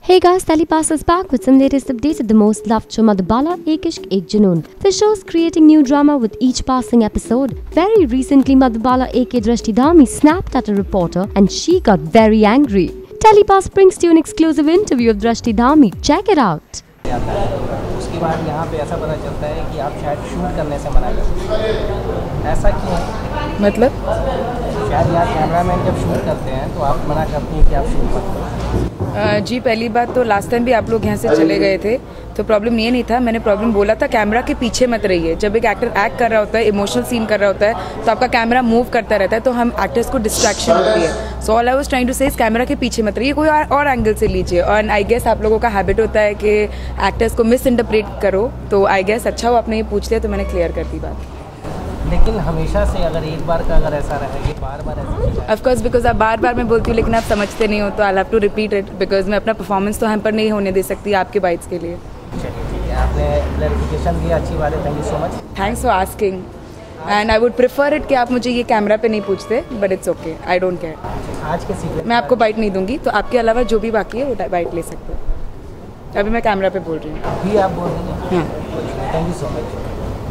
Hey guys, Telepass is back with some latest updates at the most loved show Madhubala Ek Ishq Ek Junoon. The show's creating new drama with each passing episode. Very recently, Madhubala aka Drashti Dhami snapped at a reporter and she got very angry. Telepass brings to you an exclusive interview of Drashti Dhami. Check it out. उसके बाद यहाँ पे ऐसा पता चलता है कि आप शायद शूट करने से मना करते हैं, ऐसा क्यों है? मतलब शायद यहाँ कैमरामैन जब शूट करते हैं तो आप मना करती हैं कि आप शूट मत करो। जी पहली बात तो लास्ट टाइम भी आप लोग यहाँ से चले गए थे तो प्रॉब्लम ये नहीं था। मैंने प्रॉब्लम बोला था कैमरा के पीछे मत रहिए। जब एक एक्टर एक्ट कर रहा होता है, इमोशनल सीन कर रहा होता है तो आपका कैमरा मूव करता रहता है तो हम एक्टर्स को डिस्ट्रैक्शन होती है। So all I was trying to say इस कैमरा के पीछे मत रहिए, कोई और एंगल से लीजिए। और आई गेस आप लोगों का हैबिट होता है कि एक्टर्स को मिस इंटरप्रेट करो, तो आई गेस अच्छा हो आपने ये पूछ लिया तो मैंने क्लियर कर दी बात। लेकिन हमेशा से अगर एक बार का अगर ऐसा रहे बार बार ऐसा ऑफ कोर्स बिकॉज आप बार बार मैं बोलती हूँ लेकिन आप समझते नहीं हो तो I have to repeat it because मैं अपना परफॉर्मेंस तो हैम्पर नहीं होने दे सकती आपके बाइट्स के लिए। चलिए ठीक है, आपने क्लैरिफिकेशन दिया, अच्छी बात है, thank you so much. Thanks for asking and I would prefer it कि आप मुझे ये कैमरा पे नहीं पूछते, but it's okay, I don't care. आज के सीक्रेट मैं आपको बाइट नहीं दूंगी तो आपके अलावा जो भी बाकी है वो बाइट ले सकते हो। अभी मैं कैमरा पे बोल रही हूँ। अभी आप बोल रही हैं? Thank you so much.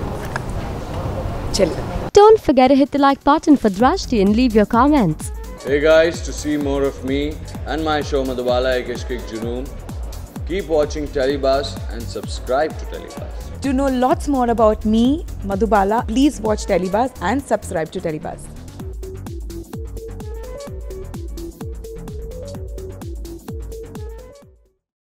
चलिए। Don't forget to hit the like button for Drashti and leave your comments. Hey guys, to see more of me and my show Madhubala Ek Ishq Ek Junoon, keep watching Telebuzz and subscribe to Telebuzz. To know lots more about me, Madhubala, please watch Telebuzz and subscribe to Telebuzz.